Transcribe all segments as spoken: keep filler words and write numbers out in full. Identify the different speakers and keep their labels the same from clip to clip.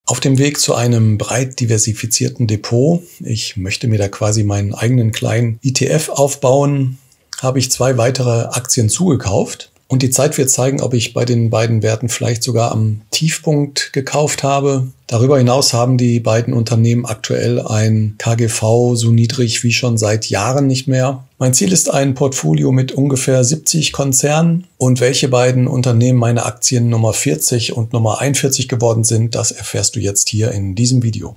Speaker 1: Auf dem Weg zu einem breit diversifizierten Depot, ich möchte mir da quasi meinen eigenen kleinen E T F aufbauen, habe ich zwei weitere Aktien zugekauft. Und die Zeit wird zeigen, ob ich bei den beiden Werten vielleicht sogar am Tiefpunkt gekauft habe. Darüber hinaus haben die beiden Unternehmen aktuell ein K G V so niedrig wie schon seit Jahren nicht mehr. Mein Ziel ist ein Portfolio mit ungefähr siebzig Konzernen. Und welche beiden Unternehmen meine Aktien Nummer vierzig und Nummer einundvierzig geworden sind, das erfährst du jetzt hier in diesem Video.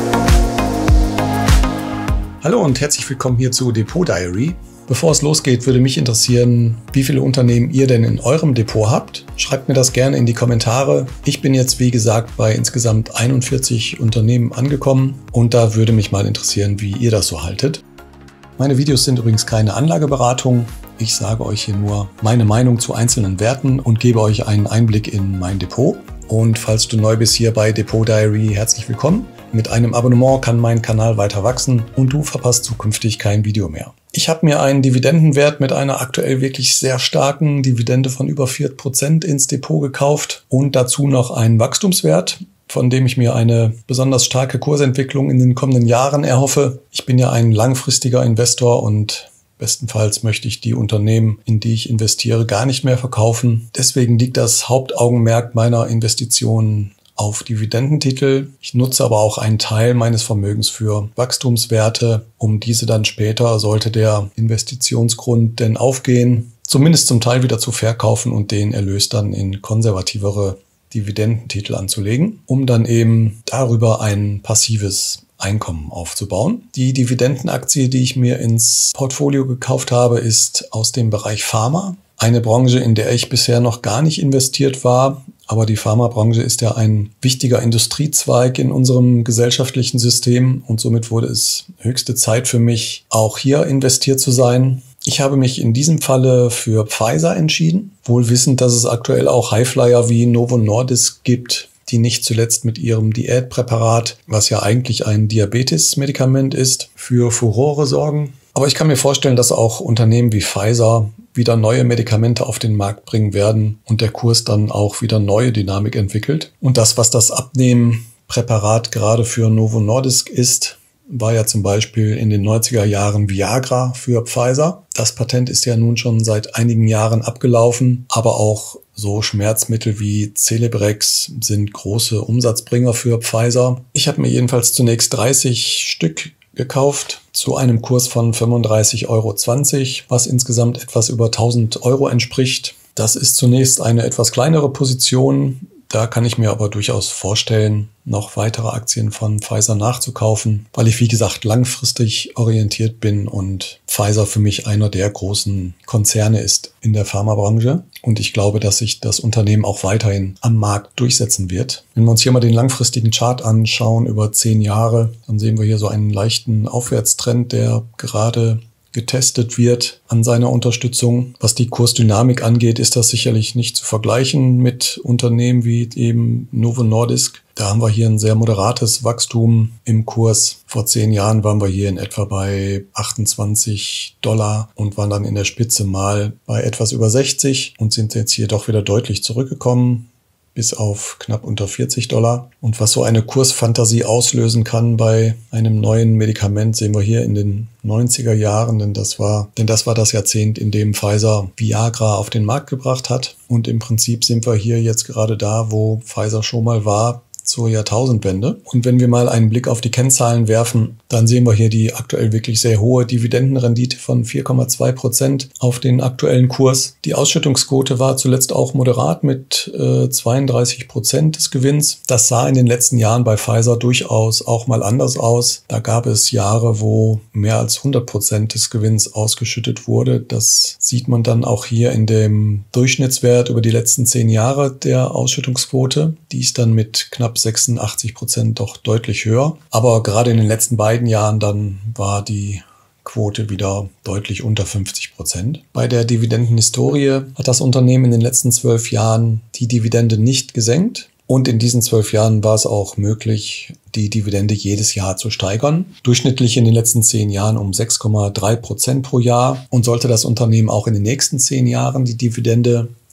Speaker 1: Hallo und herzlich willkommen hier zu Depot Diary. Bevor es losgeht, würde mich interessieren, wie viele Unternehmen ihr denn in eurem Depot habt. Schreibt mir das gerne in die Kommentare. Ich bin jetzt, wie gesagt, bei insgesamt einundvierzig Unternehmen angekommen und da würde mich mal interessieren, wie ihr das so haltet. Meine Videos sind übrigens keine Anlageberatung. Ich sage euch hier nur meine Meinung zu einzelnen Werten und gebe euch einen Einblick in mein Depot. Und falls du neu bist hier bei Depot Diary, herzlich willkommen. Mit einem Abonnement kann mein Kanal weiter wachsen und du verpasst zukünftig kein Video mehr. Ich habe mir einen Dividendenwert mit einer aktuell wirklich sehr starken Dividende von über vier Prozent ins Depot gekauft und dazu noch einen Wachstumswert, von dem ich mir eine besonders starke Kursentwicklung in den kommenden Jahren erhoffe. Ich bin ja ein langfristiger Investor und bestenfalls möchte ich die Unternehmen, in die ich investiere, gar nicht mehr verkaufen. Deswegen liegt das Hauptaugenmerk meiner Investitionen auf Dividendentitel. Ich nutze aber auch einen Teil meines Vermögens für Wachstumswerte, um diese dann später, sollte der Investitionsgrund denn aufgehen, zumindest zum Teil wieder zu verkaufen und den Erlös dann in konservativere Dividendentitel anzulegen, um dann eben darüber ein passives Einkommen aufzubauen. Die Dividendenaktie, die ich mir ins Portfolio gekauft habe, ist aus dem Bereich Pharma. Eine Branche, in der ich bisher noch gar nicht investiert war. Aber die Pharmabranche ist ja ein wichtiger Industriezweig in unserem gesellschaftlichen System und somit wurde es höchste Zeit für mich, auch hier investiert zu sein. Ich habe mich in diesem Falle für Pfizer entschieden, wohl wissend, dass es aktuell auch Highflyer wie Novo Nordisk gibt, die nicht zuletzt mit ihrem Diätpräparat, was ja eigentlich ein Diabetes-Medikament ist, für Furore sorgen. Aber ich kann mir vorstellen, dass auch Unternehmen wie Pfizer wieder neue Medikamente auf den Markt bringen werden und der Kurs dann auch wieder neue Dynamik entwickelt. Und das, was das Abnehmpräparat gerade für Novo Nordisk ist, war ja zum Beispiel in den neunziger Jahren Viagra für Pfizer. Das Patent ist ja nun schon seit einigen Jahren abgelaufen, aber auch so Schmerzmittel wie Celebrex sind große Umsatzbringer für Pfizer. Ich habe mir jedenfalls zunächst dreißig Stück gekauft zu einem Kurs von fünfunddreißig Euro zwanzig, was insgesamt etwas über tausend Euro entspricht. Das ist zunächst eine etwas kleinere Position. Da kann ich mir aber durchaus vorstellen, noch weitere Aktien von Pfizer nachzukaufen, weil ich, wie gesagt, langfristig orientiert bin und Pfizer für mich einer der großen Konzerne ist in der Pharmabranche. Und ich glaube, dass sich das Unternehmen auch weiterhin am Markt durchsetzen wird. Wenn wir uns hier mal den langfristigen Chart anschauen über zehn Jahre, dann sehen wir hier so einen leichten Aufwärtstrend, der gerade getestet wird an seiner Unterstützung. Was die Kursdynamik angeht, ist das sicherlich nicht zu vergleichen mit Unternehmen wie eben Novo Nordisk. Da haben wir hier ein sehr moderates Wachstum im Kurs. Vor zehn Jahren waren wir hier in etwa bei achtundzwanzig Dollar und waren dann in der Spitze mal bei etwas über sechzig und sind jetzt hier doch wieder deutlich zurückgekommen, bis auf knapp unter vierzig Dollar. Und was so eine Kursfantasie auslösen kann bei einem neuen Medikament, sehen wir hier in den neunziger Jahren, denn das war, denn das war das Jahrzehnt, in dem Pfizer Viagra auf den Markt gebracht hat. Und im Prinzip sind wir hier jetzt gerade da, wo Pfizer schon mal war, zur Jahrtausendwende. Und wenn wir mal einen Blick auf die Kennzahlen werfen, dann sehen wir hier die aktuell wirklich sehr hohe Dividendenrendite von vier Komma zwei Prozent auf den aktuellen Kurs. Die Ausschüttungsquote war zuletzt auch moderat mit äh, zweiunddreißig Prozent des Gewinns. Das sah in den letzten Jahren bei Pfizer durchaus auch mal anders aus. Da gab es Jahre, wo mehr als hundert Prozent des Gewinns ausgeschüttet wurde. Das sieht man dann auch hier in dem Durchschnittswert über die letzten zehn Jahre der Ausschüttungsquote. Die ist dann mit knapp sechsundachtzig Prozent doch deutlich höher. Aber gerade in den letzten beiden Jahren dann war die Quote wieder deutlich unter fünfzig Prozent. Bei der Dividendenhistorie hat das Unternehmen in den letzten zwölf Jahren die Dividende nicht gesenkt. Und in diesen zwölf Jahren war es auch möglich, die Dividende jedes Jahr zu steigern. Durchschnittlich in den letzten zehn Jahren um sechs Komma drei Prozent pro Jahr. Und sollte das Unternehmen auch in den nächsten zehn Jahren die Dividende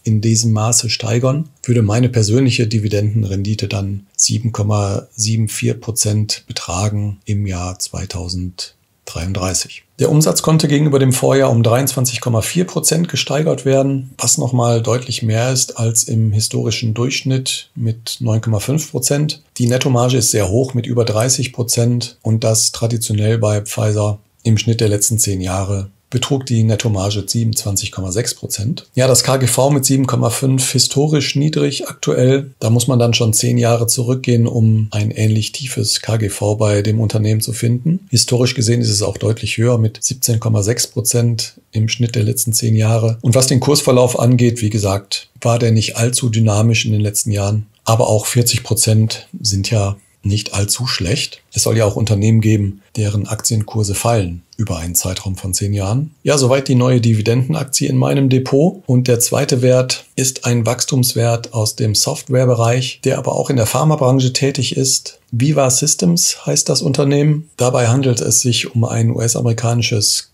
Speaker 1: in diesem Maße steigern, würde meine persönliche Dividendenrendite dann sieben Komma vierundsiebzig Prozent betragen im Jahr zweitausenddreiunddreißig. Der Umsatz konnte gegenüber dem Vorjahr um dreiundzwanzig Komma vier Prozent gesteigert werden, was nochmal deutlich mehr ist als im historischen Durchschnitt mit neun Komma fünf Prozent. Die Nettomarge ist sehr hoch mit über dreißig Prozent und das traditionell bei Pfizer im Schnitt der letzten zehn Jahre betrug die Nettomarge siebenundzwanzig Komma sechs Prozent. Ja, das K G V mit sieben Komma fünf historisch niedrig aktuell. Da muss man dann schon zehn Jahre zurückgehen, um ein ähnlich tiefes K G V bei dem Unternehmen zu finden. Historisch gesehen ist es auch deutlich höher mit siebzehn Komma sechs Prozent im Schnitt der letzten zehn Jahre. Und was den Kursverlauf angeht, wie gesagt, war der nicht allzu dynamisch in den letzten Jahren. Aber auch vierzig Prozent sind ja nicht allzu schlecht. Es soll ja auch Unternehmen geben, deren Aktienkurse fallen über einen Zeitraum von zehn Jahren. Ja, soweit die neue Dividendenaktie in meinem Depot. Und der zweite Wert ist ein Wachstumswert aus dem Softwarebereich, der aber auch in der Pharmabranche tätig ist. Viva Systems heißt das Unternehmen. Dabei handelt es sich um ein U S-amerikanisches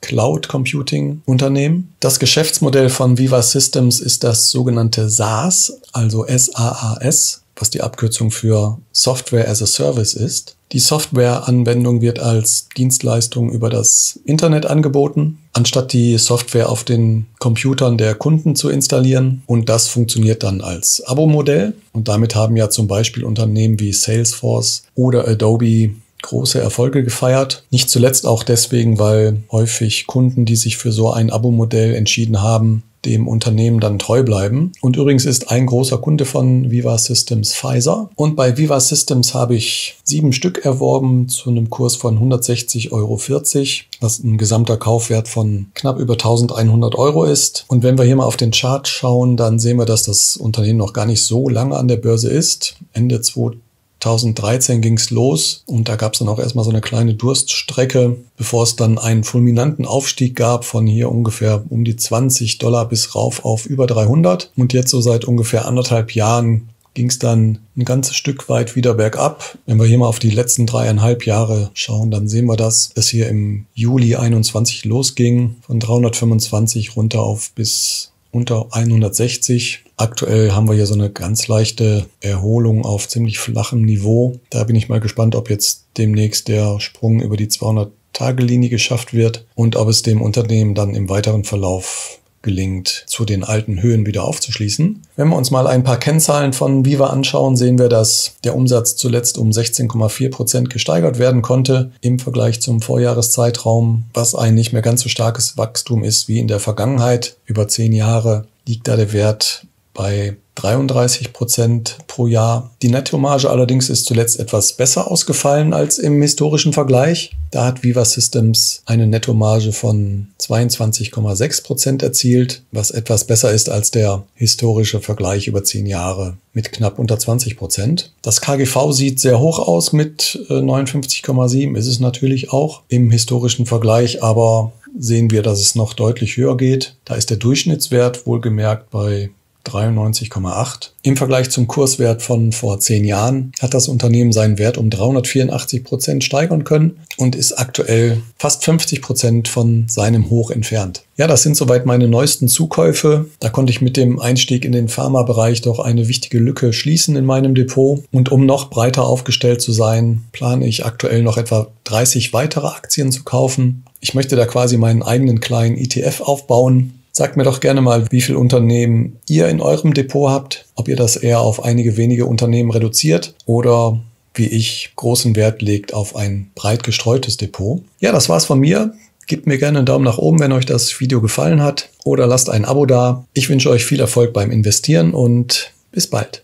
Speaker 1: Cloud-Computing-Unternehmen. Das Geschäftsmodell von Viva Systems ist das sogenannte SaaS, also S A A S, was die Abkürzung für Software as a Service ist. Die Softwareanwendung wird als Dienstleistung über das Internet angeboten, anstatt die Software auf den Computern der Kunden zu installieren. Und das funktioniert dann als Abo-Modell. Und damit haben ja zum Beispiel Unternehmen wie Salesforce oder Adobe große Erfolge gefeiert. Nicht zuletzt auch deswegen, weil häufig Kunden, die sich für so ein Abo-Modell entschieden haben, dem Unternehmen dann treu bleiben. Und übrigens ist ein großer Kunde von Viva Systems Pfizer. Und bei Viva Systems habe ich sieben Stück erworben zu einem Kurs von hundertsechzig Euro vierzig, was ein gesamter Kaufwert von knapp über eintausendeinhundert Euro ist. Und wenn wir hier mal auf den Chart schauen, dann sehen wir, dass das Unternehmen noch gar nicht so lange an der Börse ist. Ende zweitausenddreizehn ging es los und da gab es dann auch erstmal so eine kleine Durststrecke, bevor es dann einen fulminanten Aufstieg gab von hier ungefähr um die zwanzig Dollar bis rauf auf über dreihundert. Und jetzt so seit ungefähr anderthalb Jahren ging es dann ein ganzes Stück weit wieder bergab. Wenn wir hier mal auf die letzten dreieinhalb Jahre schauen, dann sehen wir, dass es hier im Juli einundzwanzig losging, von dreihundertfünfundzwanzig runter auf bis unter hundertsechzig. Aktuell haben wir hier so eine ganz leichte Erholung auf ziemlich flachem Niveau. Da bin ich mal gespannt, ob jetzt demnächst der Sprung über die zweihundert-Tage-Linie geschafft wird und ob es dem Unternehmen dann im weiteren Verlauf gelingt, zu den alten Höhen wieder aufzuschließen. Wenn wir uns mal ein paar Kennzahlen von Viva anschauen, sehen wir, dass der Umsatz zuletzt um sechzehn Komma vier Prozent gesteigert werden konnte im Vergleich zum Vorjahreszeitraum, was ein nicht mehr ganz so starkes Wachstum ist wie in der Vergangenheit. Über zehn Jahre liegt da der Wert bei dreiunddreißig Prozent pro Jahr. Die Nettomarge allerdings ist zuletzt etwas besser ausgefallen als im historischen Vergleich. Da hat Viva Systems eine Nettomarge von zweiundzwanzig Komma sechs Prozent erzielt, was etwas besser ist als der historische Vergleich über zehn Jahre mit knapp unter zwanzig Prozent. Das K G V sieht sehr hoch aus mit neunundfünfzig Komma sieben, ist es natürlich auch im historischen Vergleich, aber sehen wir, dass es noch deutlich höher geht. Da ist der Durchschnittswert wohlgemerkt bei dreiundneunzig Komma acht. Im Vergleich zum Kurswert von vor zehn Jahren hat das Unternehmen seinen Wert um dreihundertvierundachtzig Prozent steigern können und ist aktuell fast fünfzig Prozent von seinem Hoch entfernt. Ja, das sind soweit meine neuesten Zukäufe. Da konnte ich mit dem Einstieg in den Pharmabereich doch eine wichtige Lücke schließen in meinem Depot. Und um noch breiter aufgestellt zu sein, plane ich aktuell noch etwa dreißig weitere Aktien zu kaufen. Ich möchte da quasi meinen eigenen kleinen E T F aufbauen. Sagt mir doch gerne mal, wie viele Unternehmen ihr in eurem Depot habt, ob ihr das eher auf einige wenige Unternehmen reduziert oder wie ich großen Wert legt auf ein breit gestreutes Depot. Ja, das war's von mir. Gebt mir gerne einen Daumen nach oben, wenn euch das Video gefallen hat oder lasst ein Abo da. Ich wünsche euch viel Erfolg beim Investieren und bis bald.